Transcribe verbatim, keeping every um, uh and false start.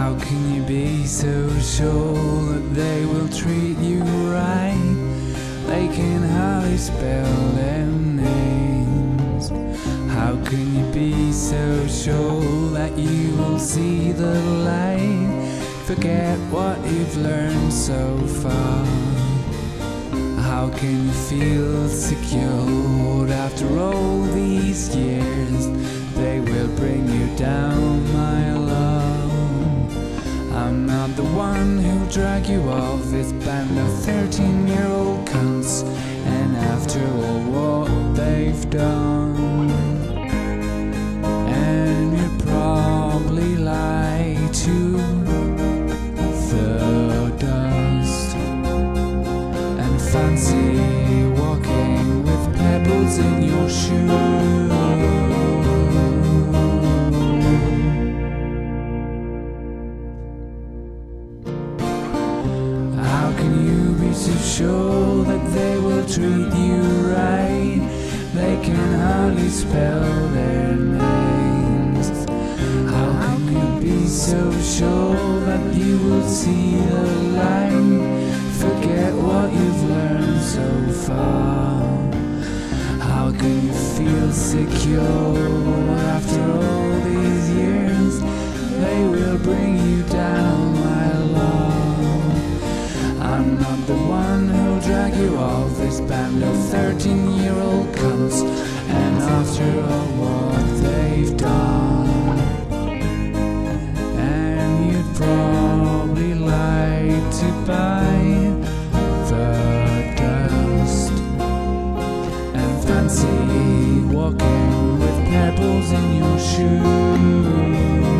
How can you be so sure that they will treat you right? They can hardly spell their names. How can you be so sure that you will see the light? Forget what you've learned so far. How can you feel secured after all these years? They will bring you down, my love. I'm not the one who'll drag you off this band of thirteen-year-old cunts. And after all what they've done, and you'd probably lie to the dust, and fancy walking with pebbles in your shoes. How can you be so sure that they will treat you right? They can hardly spell their names. How can you be so sure that you will see the light? Forget what you've learned so far. How can you feel secure after all these years? They will bring you down, my love. I'm not the one who'll drag you off this band of thirteen-year-old cunts. And after all what they've done, and you'd probably like to buy the dust, and fancy walking with pebbles in your shoes.